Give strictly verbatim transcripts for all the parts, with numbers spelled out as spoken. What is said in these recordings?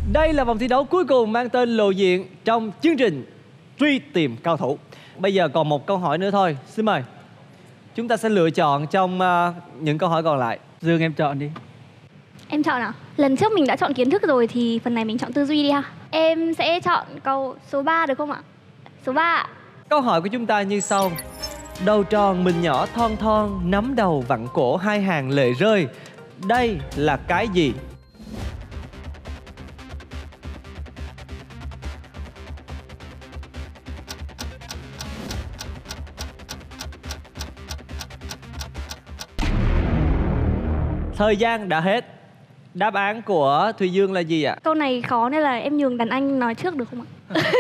Đây là vòng thi đấu cuối cùng mang tên lộ diện trong chương trình Truy Tìm Cao Thủ. Bây giờ còn một câu hỏi nữa thôi. Xin mời. Chúng ta sẽ lựa chọn trong uh, những câu hỏi còn lại. Dương, em chọn đi. Em chọn à? Lần trước mình đã chọn kiến thức rồi thì phần này mình chọn tư duy đi ha. Em sẽ chọn câu số ba được không ạ? Số ba ạ. Câu hỏi của chúng ta như sau. Đầu tròn mình nhỏ thon thon, nắm đầu vặn cổ hai hàng lệ rơi. Đây là cái gì? Thời gian đã hết. Đáp án của Thùy Dương là gì ạ? Câu này khó nên là em nhường đàn anh nói trước được không ạ?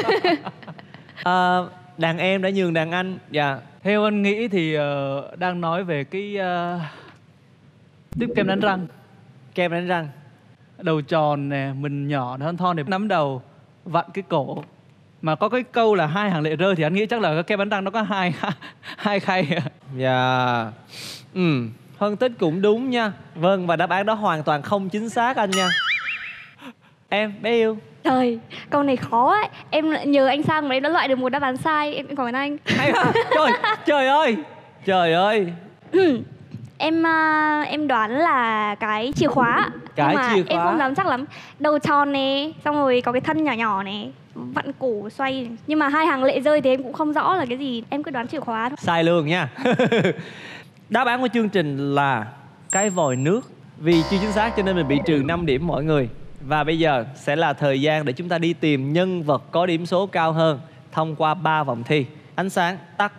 à, Đàn em đã nhường đàn anh. Dạ. Theo anh nghĩ thì uh, đang nói về cái uh, tiếp kem đánh răng. Kem đánh răng. Đầu tròn nè, mình nhỏ thon thon để nắm đầu, vặn cái cổ. Mà có cái câu là hai hàng lệ rơi thì anh nghĩ chắc là cái kem đánh răng nó có hai hai khay. Dạ. Ừ. Phân tích cũng đúng nha. Vâng, và đáp án đó hoàn toàn không chính xác anh nha. Em, bé yêu. Trời, câu này khó ấy. Em nhờ anh Sang mà em đã loại được một đáp án sai. Em cảm ơn anh. Hay quá. Trời, trời ơi. Trời ơi. Em uh, em đoán là cái chìa khóa. Cái nhưng mà chìa khóa. Em không dám chắc lắm. Đầu tròn nè, xong rồi có cái thân nhỏ nhỏ nè, vặn cổ xoay. Nhưng mà hai hàng lệ rơi thì em cũng không rõ là cái gì. Em cứ đoán chìa khóa thôi. Sai luôn nha. Đáp án của chương trình là cái vòi nước. Vì chưa chính xác cho nên mình bị trừ năm điểm mọi người. Và bây giờ sẽ là thời gian để chúng ta đi tìm nhân vật có điểm số cao hơn thông qua ba vòng thi. Ánh sáng tắt.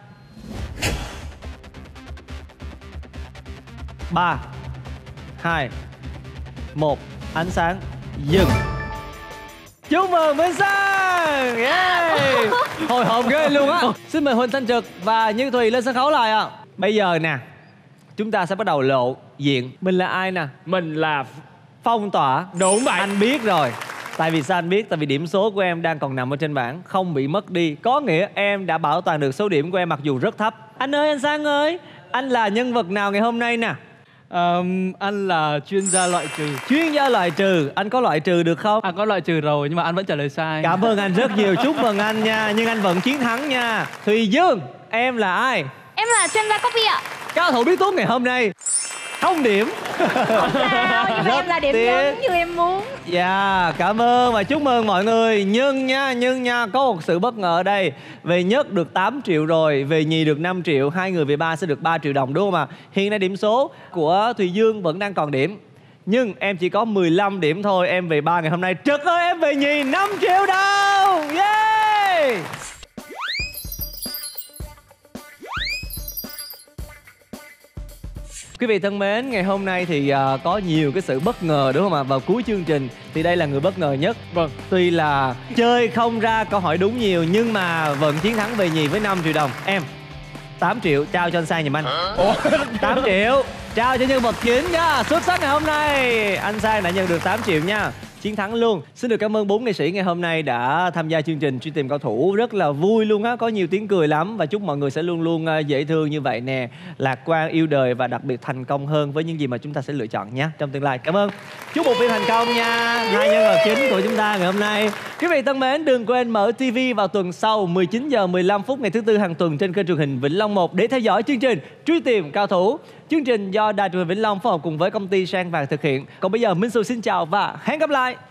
Ba, hai, một. Ánh sáng dừng. Chúc mừng Minh Sang. Yeah. Hồi hộp ghê luôn á. Xin mời Huỳnh Thanh Trực và Như Thùy lên sân khấu lại ạ. Bây giờ nè, chúng ta sẽ bắt đầu lộ diện. Mình là ai nè? Mình là Phong Tỏa. Đúng vậy. Anh biết rồi. Tại vì sao anh biết? Tại vì điểm số của em đang còn nằm ở trên bảng, không bị mất đi. Có nghĩa em đã bảo toàn được số điểm của em mặc dù rất thấp. Anh ơi, anh Sang ơi, anh là nhân vật nào ngày hôm nay nè? Um, anh là chuyên gia loại trừ. Chuyên gia loại trừ. Anh có loại trừ được không? Anh có loại trừ rồi nhưng mà anh vẫn trả lời sai. Cảm ơn anh rất nhiều. Chúc mừng anh nha. Nhưng anh vẫn chiến thắng nha. Thùy Dương, em là ai? Em là chuyên gia copy ạ. Cao thủ biết tốt ngày hôm nay không điểm. Không sao, nhưng mà em là điểm nhấn như em muốn. Dạ, yeah, cảm ơn và chúc mừng mọi người. Nhưng nha, nhưng nha, có một sự bất ngờ ở đây. Về nhất được tám triệu rồi, về nhì được năm triệu, hai người về ba sẽ được ba triệu đồng đúng không ạ? Hiện nay điểm số của Thùy Dương vẫn đang còn điểm. Nhưng em chỉ có mười lăm điểm thôi. Em về ba ngày hôm nay. Trực ơi, em về nhì năm triệu đồng. Yeah. Quý vị thân mến, ngày hôm nay thì uh, có nhiều cái sự bất ngờ đúng không ạ? Vào cuối chương trình thì đây là người bất ngờ nhất. Vâng. Tuy là chơi không ra câu hỏi đúng nhiều nhưng mà vẫn chiến thắng về nhì với năm triệu đồng. Em, tám triệu trao cho anh Sang giùm anh. Ủa? tám triệu trao cho nhân vật chính nha. Xuất sắc ngày hôm nay. Anh Sang đã nhận được tám triệu nha. Chiến thắng luôn. Xin được cảm ơn bốn nghệ sĩ ngày hôm nay đã tham gia chương trình Truy Tìm Cao Thủ. Rất là vui luôn á, có nhiều tiếng cười lắm. Và chúc mọi người sẽ luôn luôn dễ thương như vậy nè, lạc quan, yêu đời và đặc biệt thành công hơn với những gì mà chúng ta sẽ lựa chọn nhé trong tương lai. Cảm ơn. Chúc bộ phim thành công nha. Hai nhân vật chính của chúng ta ngày hôm nay. Quý vị thân mến, đừng quên mở ti vi vào tuần sau mười chín giờ mười lăm phút ngày thứ tư hàng tuần trên kênh truyền hình Vĩnh Long một để theo dõi chương trình Truy Tìm Cao Thủ. Chương trình do Đài truyền hình Vĩnh Long phối hợp cùng với công ty Sang Vàng thực hiện. Còn bây giờ Minh Xu xin chào và hẹn gặp lại.